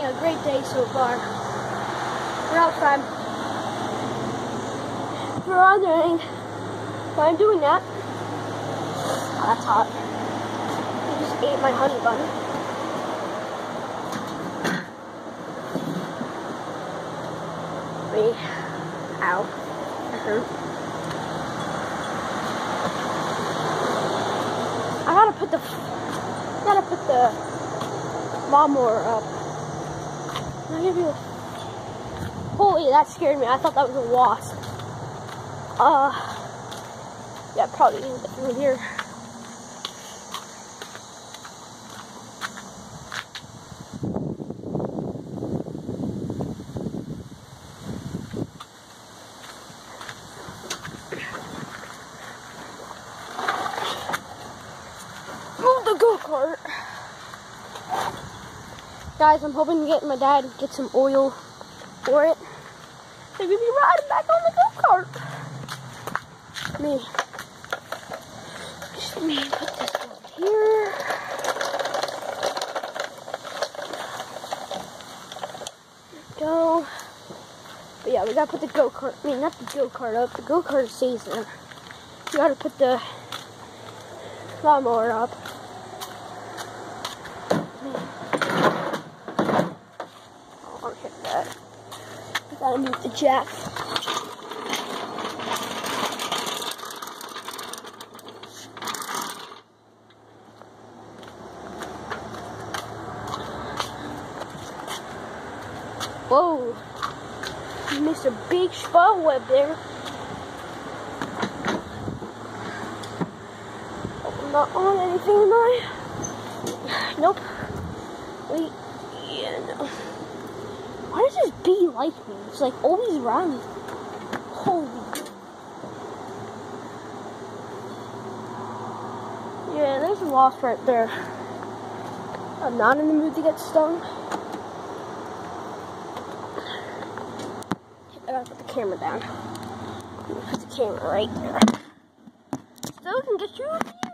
a great day so far. We're outside. We're wondering why I'm doing that. Oh, that's hot. I just ate my honey bun. Wait. Ow. That hurt. I gotta put the lawnmower up. Holy, that scared me. I thought that was a wasp. Yeah, probably gonna get through here. Move the go-kart. Guys, I'm hoping to get my dad to get some oil for it. So we'll be riding back on the go-kart. Let me put this one here. There we go. But yeah, we gotta put the go-kart, not the go-kart up. The go-kart stays there. We gotta put the lawnmower up. I'll hit that. We gotta move the jack. Whoa, you missed a big spider web there. I'm not on anything, am I? Nope. Wait, yeah, no. Why does this bee like me? It's like always around me. Holy. Yeah, there's a wasp right there. I'm not in the mood to get stung. I gotta put the camera down. Put the camera right there. Still can get you.